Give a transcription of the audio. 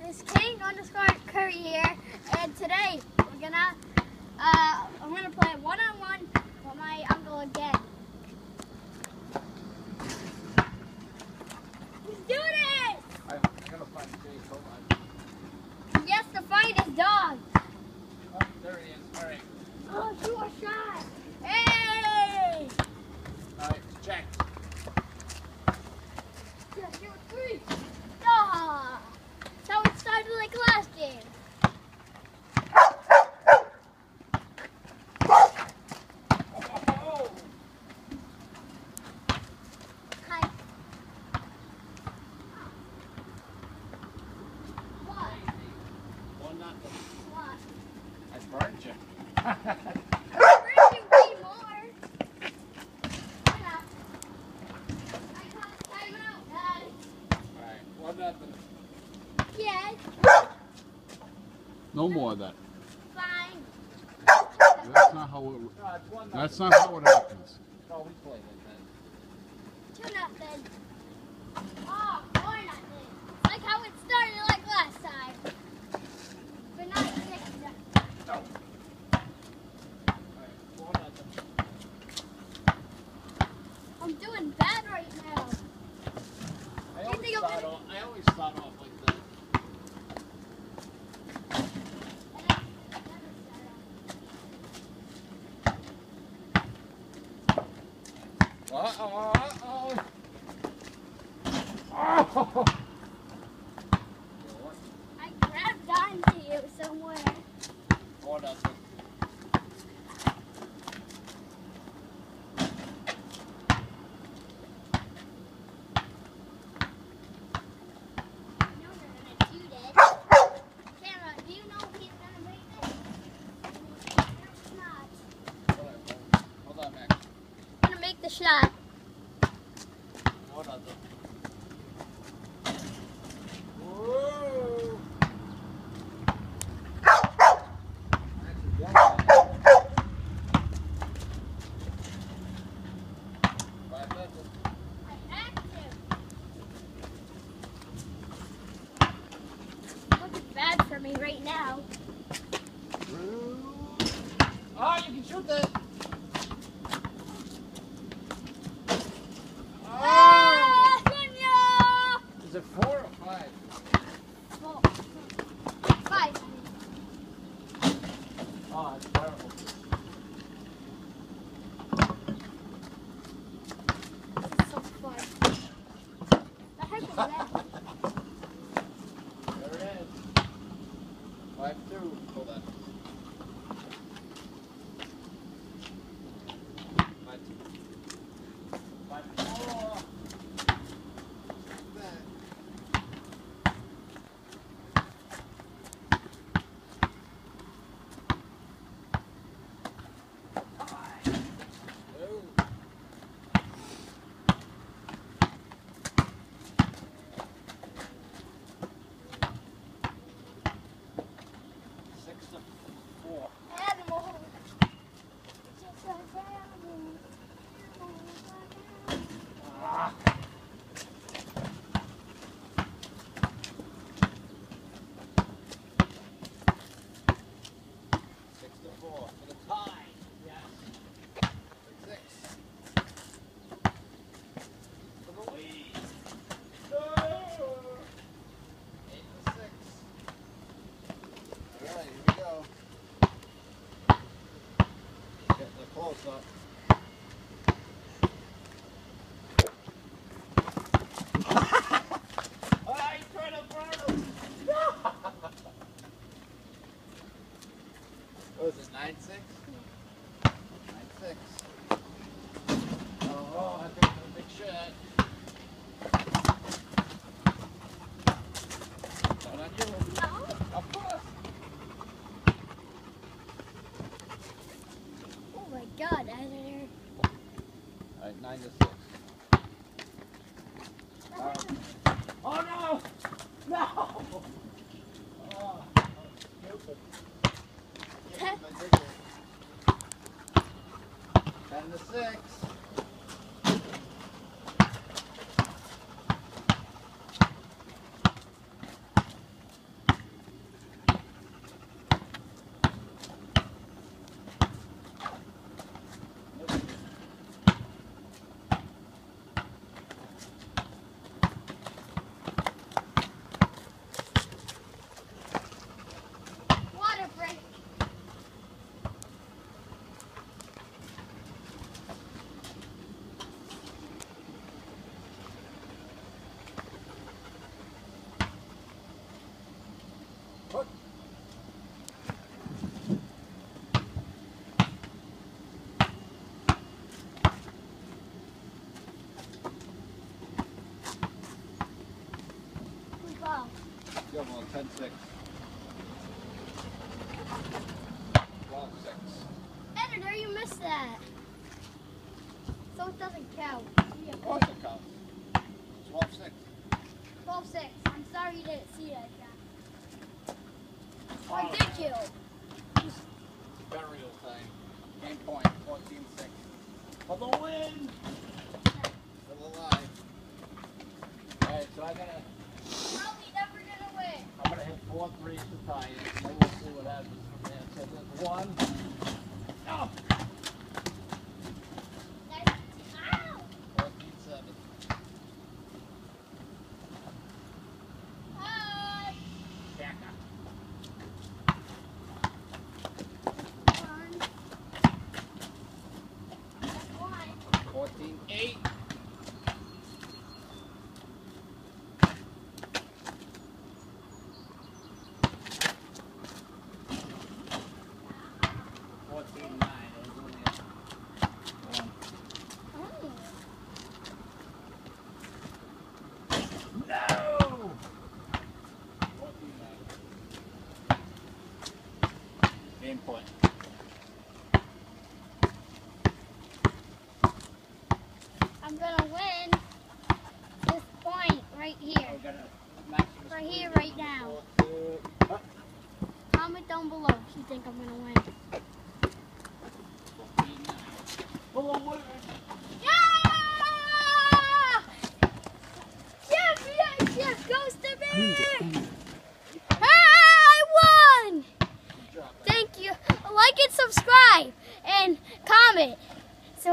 It's King_Curry here, and today I'm gonna play one-on-one with my uncle again. Let's do this! I gotta find Jake. Hold on. He has to find his dog. Oh, there he is. All right. Oh, shoot a shot! Hey! All right, check. Yeah, 2, 3. Ah! That's how it started like last game. Oh! Hi. What? 1-0. What? I burned you. I burned you way more. Why not? I caught a timeout, Dad. All right, 1-0. Yes. No more of that. Fine. That's not how it. That's not how it happens. No, we play like that. 2-0. Oh, 4-0. Like how it started like last time. But not 6-0. No. All right, 4-0. I'm doing bad right now. I You always think I'm start gonna- off. I always start off like that. Uh-oh, uh-oh. Oh! I grabbed onto you somewhere. 4-0. No, you're gonna do that. Camera, do you know if he's gonna make it? He's not. Hold on, Max. He's gonna make the shot. 4-0. Whoa! I have to. Looking bad for me right now. Oh, you can shoot that. Oh! Ah, Sonia! Is it 4 or 5? 5. Oh, it's terrible. So fun. That hurt the leg. There it is. 5-2. Hold on. 5-4. Animal. For the tie. Yes. 6. For the lead. No. 8-6. All right, here we go. Getting the close up. Oh, he's trying to burn him. What was it, 9-6? 9-6. Oh, I think it's a big shot. Not on you. No. Of course. Oh my God, editor. All right, 9-6. Oh no! No! Oh, that was stupid. That- I did it. Who's ball? Go on, 10-6. 12-6. Editor, you missed that. So it doesn't count. Of course it counts. 12-6. 12-6. I'm sorry you didn't see that, John. Or did you? Burial time. Game point, 14-6. For the win! Still alive. Alright, so I gotta... Probably never gonna win. I'm gonna hit 4 threes to tie it, and we'll see what happens from there. So there's one. Oh! Ow! 14-7. Hi! Jacka. One. That's one. 14-8. No! 14-9. Game point. I'm gonna win this point right here. Right here, right now. Comment down below if you think I'm gonna win. Yeah! Yes, yes, yes, goes to me!